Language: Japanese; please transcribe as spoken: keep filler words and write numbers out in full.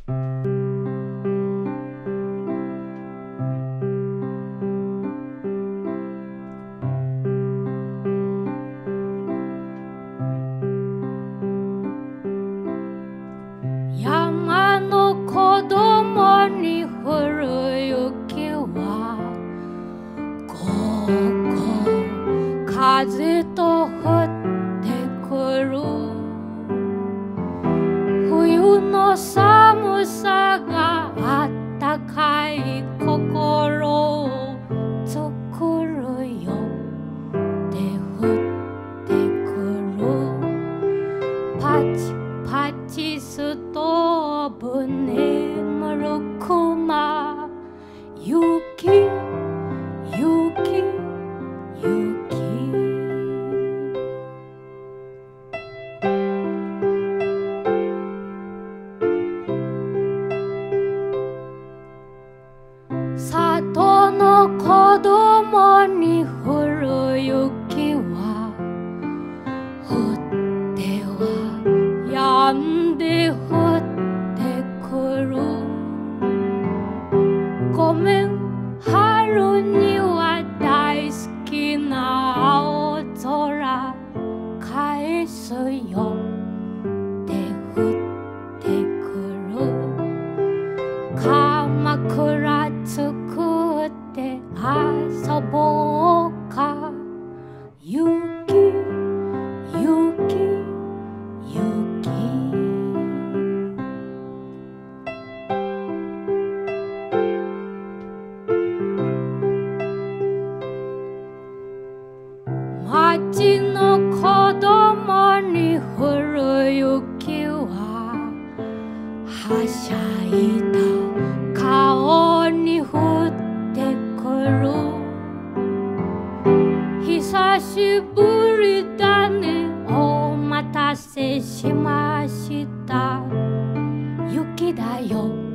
山の子供に降る雪はゴーゴー風と降ってくる。冬の寒さがあったかい心を作るよって降ってくる。パチパチストーブ眠る熊。雪雪雪。里の子供に降る雪は降ってはやんで降ってくる。ごめん春には大好きな青空返すよって降ってくる。鎌倉作って遊ぼうか。雪雪雪。町の子供に降る雪ははしゃいだ顔に降ってくる。久しぶりだね、お待たせしました。雪だよ